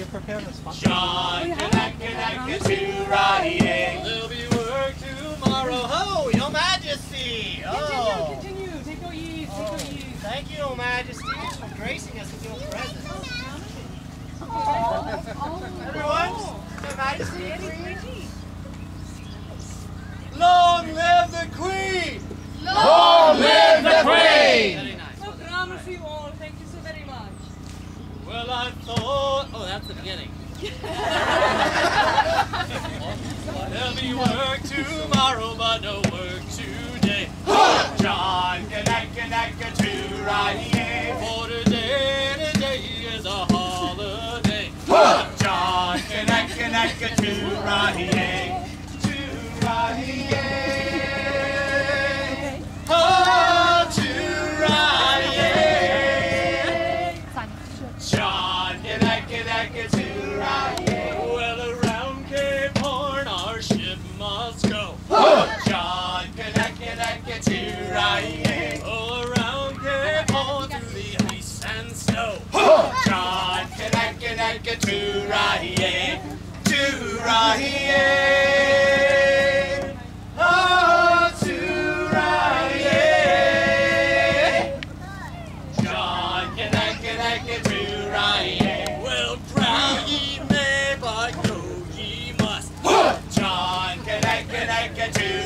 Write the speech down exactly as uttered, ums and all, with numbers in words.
you prepared a spot? John, Kanaka, to Rye. There'll be work tomorrow. Ho, Your Majesty. Oh. Continue, continue. Take your ease, take your ease. Thank you, Your Majesty, for gracing us with your presence. Everyone, Your Majesty, Queen. Long live the Queen! Long live the Queen! Very nice. So grammar you all. Thank you so very much. Well, I thought... Oh, that's the beginning. There'll be work tomorrow, but no work today. John, Kanaka, Kanaka, to Rye. For today, today is a holiday. John, Kanaka, Kanaka, to Rye. To Rye. Oh, to Rye. John, Kanaka, Kanaka, to Rye. Well, around Cape Horn our ship must go. John, Kanaka, Kanaka, to Rye. Oh, around Cape Horn through the ice and snow. John, Kanaka, Kanaka, to Rye. To Rye. Oh, to Rye. John, Kanaka, Kanaka, to Rye. Well, drown ye may, but go ye must. John, Kanaka, Kanaka, to